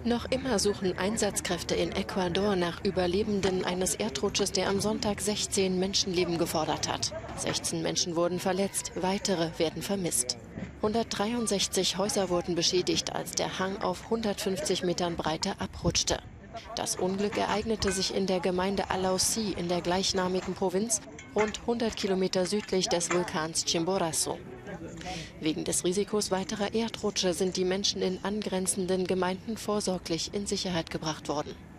Noch immer suchen Einsatzkräfte in Ecuador nach Überlebenden eines Erdrutsches, der am Sonntag 16 Menschenleben gefordert hat. 16 Menschen wurden verletzt, weitere werden vermisst. 163 Häuser wurden beschädigt, als der Hang auf 150 Metern Breite abrutschte. Das Unglück ereignete sich in der Gemeinde Alausí in der gleichnamigen Provinz, rund 100 Kilometer südlich des Vulkans Chimborazo. Wegen des Risikos weiterer Erdrutsche sind die Menschen in angrenzenden Gemeinden vorsorglich in Sicherheit gebracht worden.